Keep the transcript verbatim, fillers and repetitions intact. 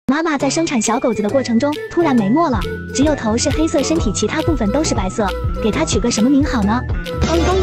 妈妈在生产小狗子的过程中突然没墨了，只有头是黑色，身体其他部分都是白色，给它取个什么名好呢？ 东东